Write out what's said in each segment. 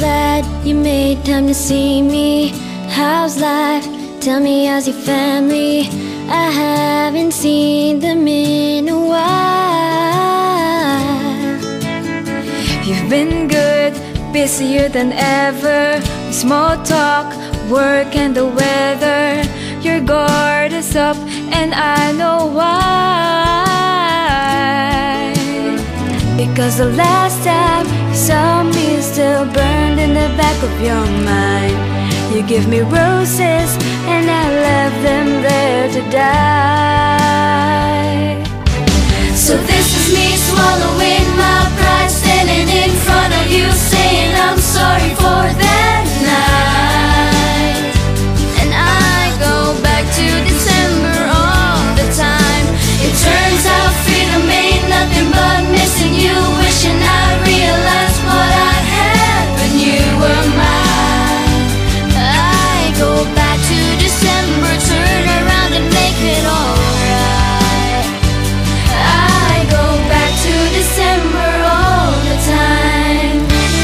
glad you made time to see me. How's life? Tell me, how's your family? I haven't seen them in a while. You've been good, busier than ever, with small talk, work and the weather. Your guard is up and I know why. Because the last time you saw me is still burned in the back of your mind. You give me roses and I left them there to die. So this is me swallowing my pride, standing in front of you saying I'm sorry for that night. And I go back to December all the time. It turns out freedom ain't nothing but missing you, wishing I realized what I had when you were mine. I go back to December, turn around and make it alright. I go back to December all the time.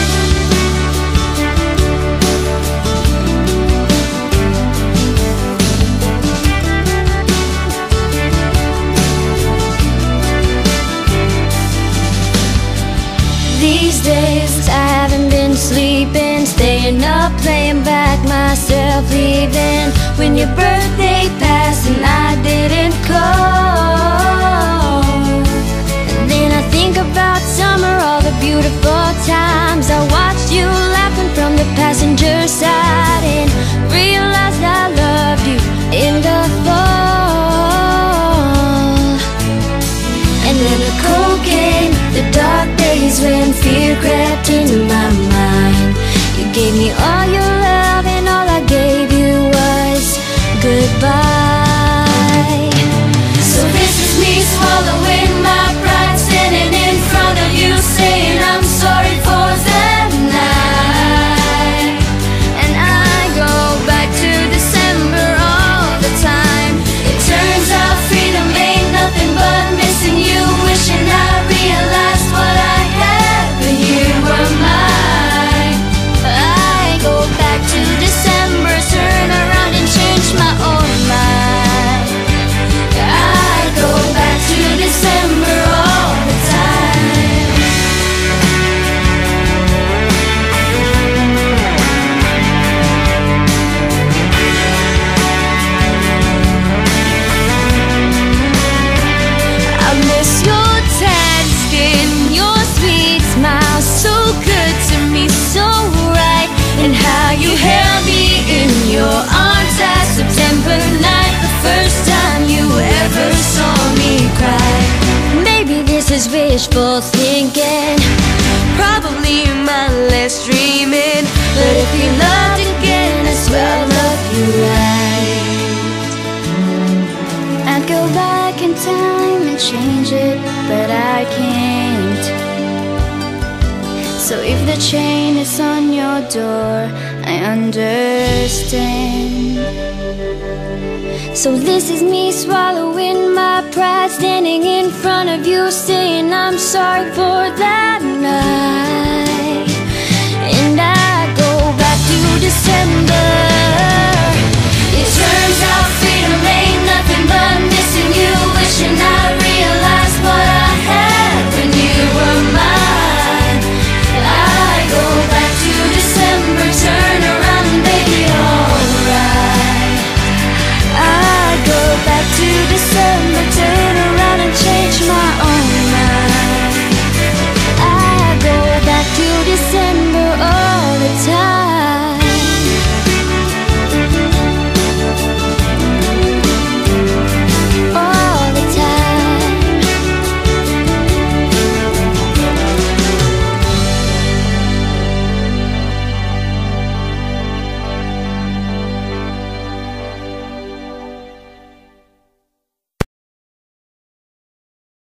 These days I haven't been sleeping, staying up, playing back myself, leaving when your birthday passed and I didn't call. And then I think about summer, all the beautiful times I watched you laughing from the passenger side, and realized I loved you in the fall. And then the cold came, the dark days when fear crept into my mind. You gave me all your love and all I gave you was goodbye. So this is me swallowing my pride, standing in front of you saying I'm sorry for that night. And I go back to December all the time. It turns out freedom ain't nothing but missing you, wishing I realized what I had when you were mine. I go back to December, turn around and change my own mind. I go back to December all the time. I miss your tan skin, your sweet smile, so good to me, so right. And how you held me in your arms that September night, the first time you ever saw me cry. Maybe this is wishful thinking, probably mindless dreaming, but if you loved again, I swear I'd love you right. I'd go back in time and change it, but I can't. So if the chain is on your door, I understand. So this is me swallowing my pride, standing in front of you saying I'm sorry for that night.